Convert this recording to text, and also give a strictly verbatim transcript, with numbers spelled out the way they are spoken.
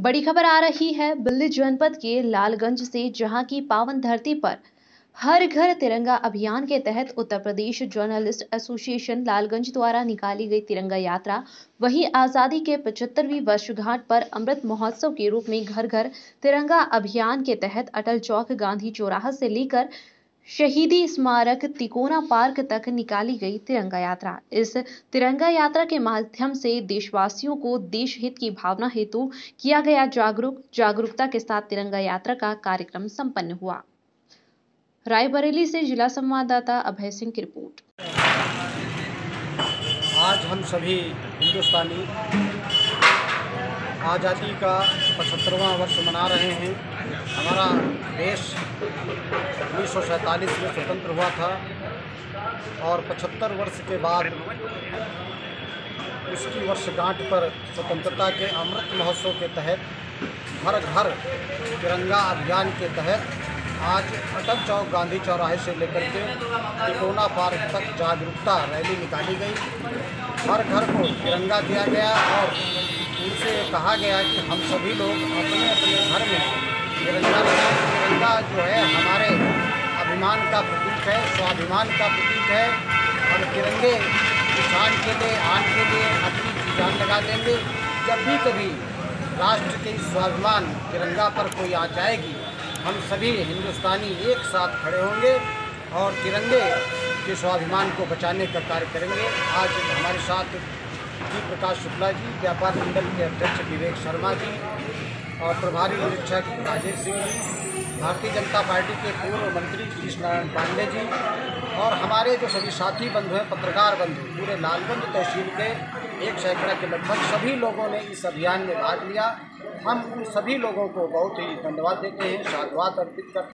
बड़ी खबर आ रही है बल्ली जनपद के लालगंज से, जहां की पावन धरती पर हर घर तिरंगा अभियान के तहत उत्तर प्रदेश जर्नलिस्ट एसोसिएशन लालगंज द्वारा निकाली गई तिरंगा यात्रा वही आजादी के पचहत्तरवीं वर्षगांठ पर अमृत महोत्सव के रूप में घर घर तिरंगा अभियान के तहत अटल चौक, गांधी चौराहा से लेकर शहीदी स्मारक तिकोना पार्क तक निकाली गई तिरंगा यात्रा। इस तिरंगा यात्रा के माध्यम से देशवासियों को देश हित की भावना हेतु किया गया जागरूक जागरूकता के साथ तिरंगा यात्रा का कार्यक्रम संपन्न हुआ। रायबरेली से जिला संवाददाता अभय सिंह की रिपोर्ट। आज हम सभी हिंदुस्तानी आज़ादी का पचहत्तरवां वर्ष मना रहे हैं। हमारा देश उन्नीस सौ सैंतालीस में स्वतंत्र हुआ था और पचहत्तर वर्ष के बाद उसकी वर्षगांठ पर स्वतंत्रता के अमृत महोत्सव के तहत हर घर तिरंगा अभियान के तहत आज अटल चौक, गांधी चौराहे से लेकर के तिकोना पार्क तक जागरूकता रैली निकाली गई। हर घर को तिरंगा दिया गया और उनसे कहा गया कि हम सभी लोग अपने अपने घर में तिरंगा लगाएं। तिरंगा जो है हमारे अभिमान का प्रतीक है, स्वाभिमान का प्रतीक है। और तिरंगे किसान के लिए, आन के लिए अपनी जान लगा देंगे। जब भी कभी राष्ट्र के स्वाभिमान तिरंगा पर कोई आ जाएगी, हम सभी हिंदुस्तानी एक साथ खड़े होंगे और तिरंगे के स्वाभिमान को बचाने का कार्य करेंगे। आज हमारे साथ जी प्रकाश शुक्ला जी, व्यापार मंडल के अध्यक्ष विवेक शर्मा जी और प्रभारी निरीक्षक राजेश सिंह जी, भारतीय जनता पार्टी के पूर्व मंत्री कृष्ण नारायण पांडे जी और हमारे जो सभी साथी बंधु हैं, पत्रकार बंधु, पूरे लालगंज तहसील के एक सैकड़ा के लगभग सभी लोगों ने इस अभियान में भाग लिया। हम उन सभी लोगों को बहुत ही धन्यवाद देते हैं, साधुवाद अर्पित करते हैं।